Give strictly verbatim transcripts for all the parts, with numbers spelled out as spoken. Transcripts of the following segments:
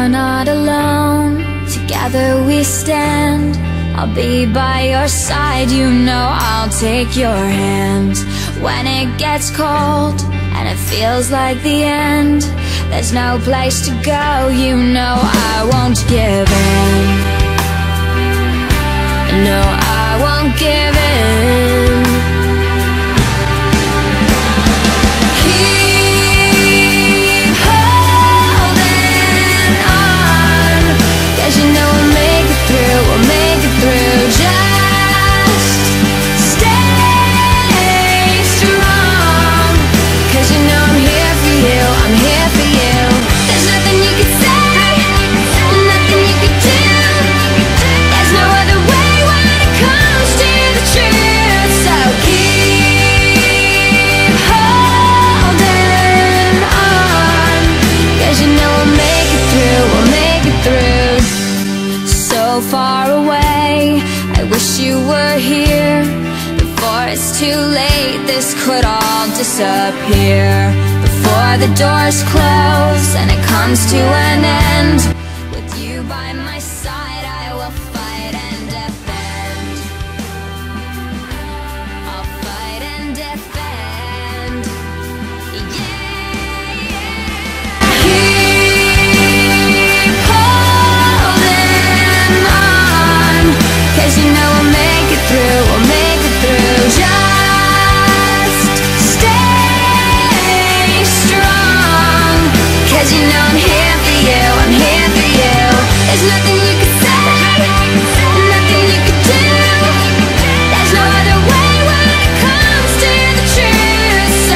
are not alone, together we stand. I'll be by your side, you know I'll take your hand. When it gets cold and it feels like the end, there's no place to go, you know I won't give in. No, I won't give in. Keep holding on, 'cause you know we'll make it through, we'll make it through. Just stay strong, 'cause you know I'm here for you, I'm here for you. There's nothing you can say, nothing you can do. There's no other way when it comes to the truth. So keep holding on, 'cause you know we'll make it through, we'll make it through. So far away, I wish you were here. Before it's too late, this could all disappear. Before the doors close and it comes to an end, with you by my side I will fight and defend. I'll fight and defend. Yeah, yeah. Keep holding on, 'cause you know we'll make it through, we'll make it through. Just stay strong, 'cause you know I'm here for you, I'm here for you. There's nothing you can say, nothing you can do. There's no other way when it comes to the truth. So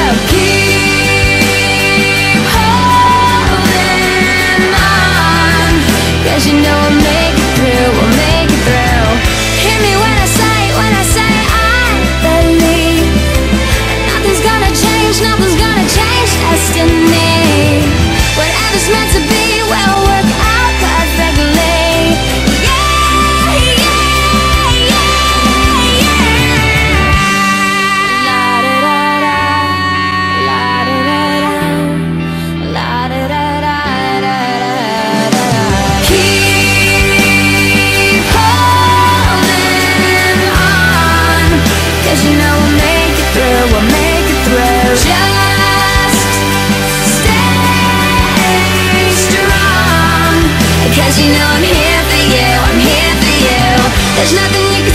keep holding on, 'cause you know we'll make it through, we'll make it through. Hear me when I say, when I say I believe nothing's gonna change, nothing's gonna change destiny. Whatever's meant to be will work out perfectly. Yeah, yeah, yeah, yeah. La da da da, la da da da, la da da da da da. Keep holding on, 'cause you know we'll make it through, we'll make it through. Just stay strong, 'cause you know I'm here for you, I'm here for you. There's nothing you